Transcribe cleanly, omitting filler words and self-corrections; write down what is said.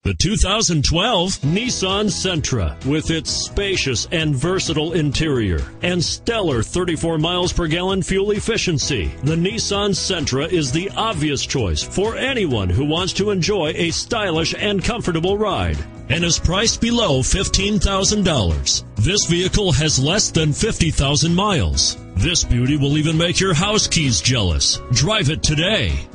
The 2012 Nissan Sentra, with its spacious and versatile interior and stellar 34 miles per gallon fuel efficiency, the Nissan Sentra is the obvious choice for anyone who wants to enjoy a stylish and comfortable ride, and is priced below $15,000. This vehicle has less than 50,000 miles. This beauty will even make your house keys jealous. Drive it today.